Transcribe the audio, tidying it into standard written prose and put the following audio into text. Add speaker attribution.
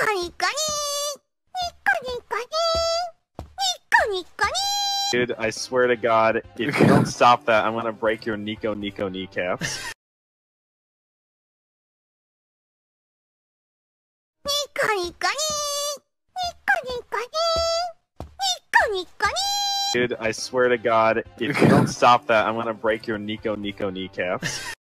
Speaker 1: Dude, I swear to God, if you don't stop that, I'm gonna break your Nico kneecaps. Dude, I swear to God, if you don't stop that, I'm gonna break your Nico kneecaps.